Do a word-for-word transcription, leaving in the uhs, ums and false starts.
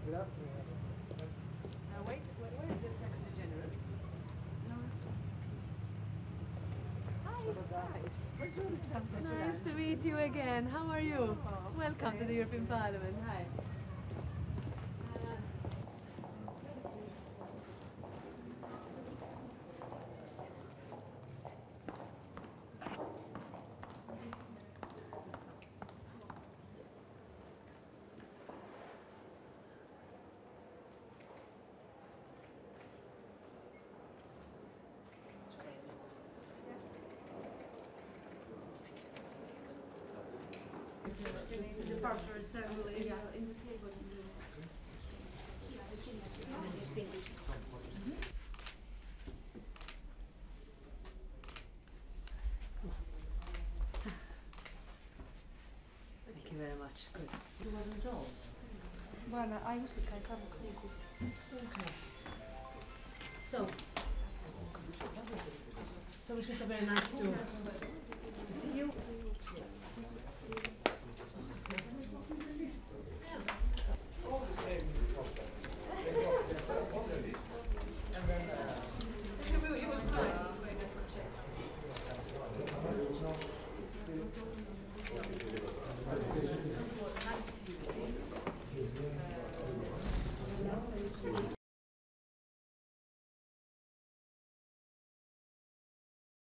Now wait, where, where is the Secretary General? No response. Hi. Nice to meet you again. How are you? Oh, welcome to the European Parliament. Hi. The partner ceremony. Yeah, in the table. Thank you very much. Good. You wasn't told? Guarda, hai visto che siamo qui? Okay. So, so it was very nice to